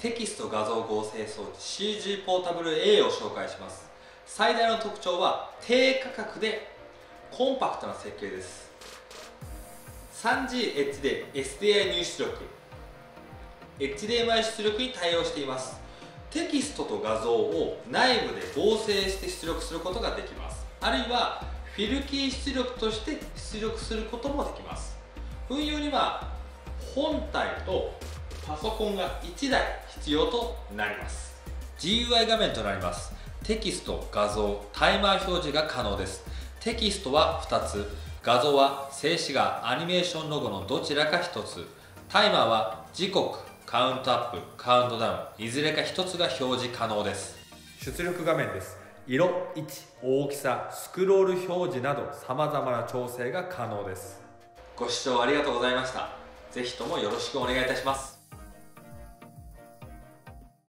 テキスト画像合成装置 CG ポータブル A を紹介します。最大の特徴は低価格でコンパクトな設計です。 3G エッジで SDI 入出力、 HDMI 出力に対応しています。テキストと画像を内部で合成して出力することができます。あるいはフィルキー出力として出力することもできます。運用には本体とパソコンが1台必要となります。 GUI 画面となります。テキスト、画像、タイマー表示が可能です。テキストは2つ、画像は静止画、アニメーションロゴのどちらか1つ、タイマーは時刻、カウントアップ、カウントダウン、いずれか1つが表示可能です。 出力画面です。色、位置、大きさ、スクロール表示など様々な調整が可能です。 ご視聴ありがとうございました。ぜひともよろしくお願いいたします。